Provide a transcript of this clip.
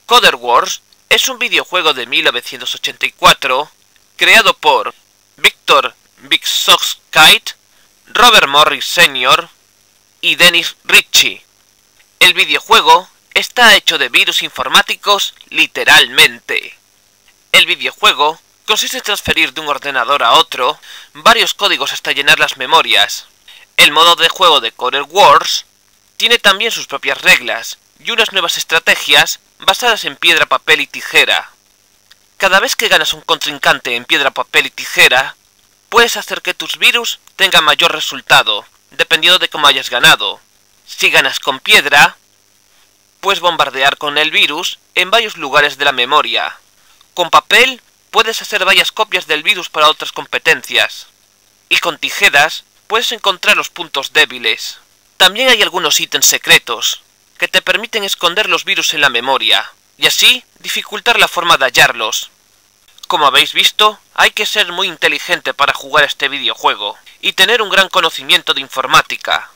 Coder Wars es un videojuego de 1984 creado por Victor Vysocki, Robert Morris Sr. y Dennis Ritchie. El videojuego está hecho de virus informáticos literalmente. El videojuego consiste en transferir de un ordenador a otro varios códigos hasta llenar las memorias. El modo de juego de Coder Wars tiene también sus propias reglas y unas nuevas estrategias basadas en piedra, papel y tijera. Cada vez que ganas un contrincante en piedra, papel y tijera, puedes hacer que tus virus tengan mayor resultado, dependiendo de cómo hayas ganado. Si ganas con piedra, puedes bombardear con el virus en varios lugares de la memoria. Con papel, puedes hacer varias copias del virus para otras competencias. Y con tijeras, puedes encontrar los puntos débiles. También hay algunos ítems secretos, que te permiten esconder los virus en la memoria, y así dificultar la forma de hallarlos. Como habéis visto, hay que ser muy inteligente para jugar este videojuego, y tener un gran conocimiento de informática.